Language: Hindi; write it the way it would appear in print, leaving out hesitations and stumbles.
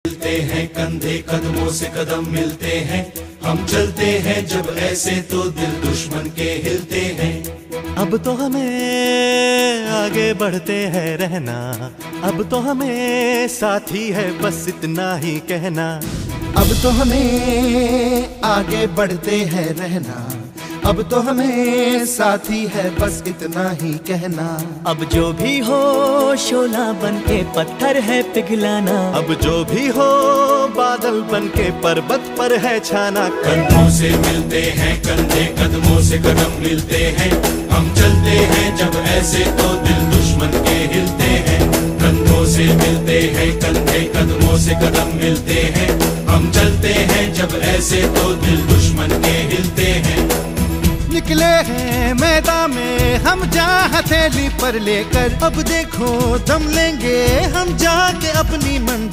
मिलते हैं, कंधे कदमों से कदम मिलते हैं। हम चलते हैं जब ऐसे तो दिल दुश्मन के हिलते हैं। अब तो हमें आगे बढ़ते हैं रहना, अब तो हमें साथी है बस इतना ही कहना। अब तो हमें आगे बढ़ते हैं रहना, अब तो हमें साथी है बस इतना ही कहना। अब जो भी हो शोला बन के पत्थर है पिघलाना, अब जो भी हो बादल बन के पर्वत पर है छाना। कंधों से मिलते हैं, कंधे कदमों से कदम मिलते हैं। हम चलते हैं जब ऐसे तो दिल दुश्मन के हिलते हैं। कंधों से मिलते हैं, कंधे कदमों से कदम मिलते हैं। हम चलते हैं जब ऐसे तो दिल दुश्मन के हिलते हैं। निकले हैं मैदान में हम जा हथेली पर लेकर, अब देखो दम लेंगे हम जाके अपनी मंजिल।